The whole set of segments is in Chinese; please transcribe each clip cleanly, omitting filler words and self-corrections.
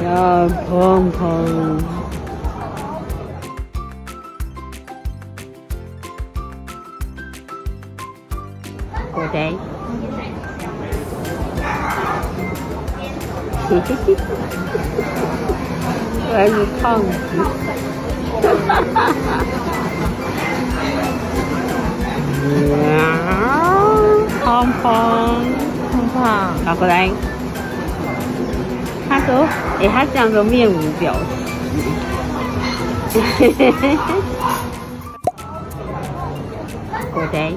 小鹏鹏，果仔，嘿嘿嘿，我还是胖子，胖胖，胖胖，拿过来。他说：“哎、他这样都面无表情。”果仔。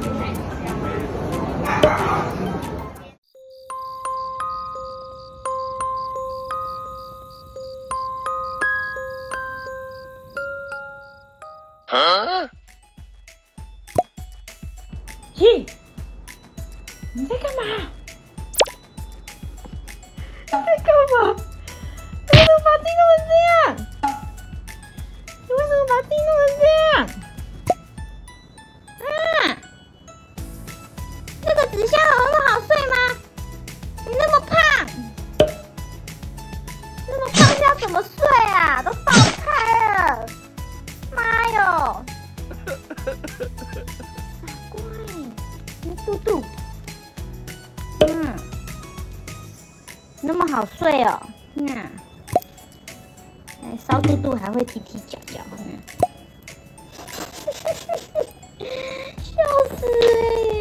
嘿，你在干嘛？你在干嘛？你为什么把自己弄成这样？你为什么把自己弄成这样？ 啊！这个纸箱有那么好睡吗？你那么胖，那么胖要怎么睡啊？都爆开了！妈哟！傻瓜，你肚肚，那么好睡哦，烧肚肚还会踢踢脚脚，笑死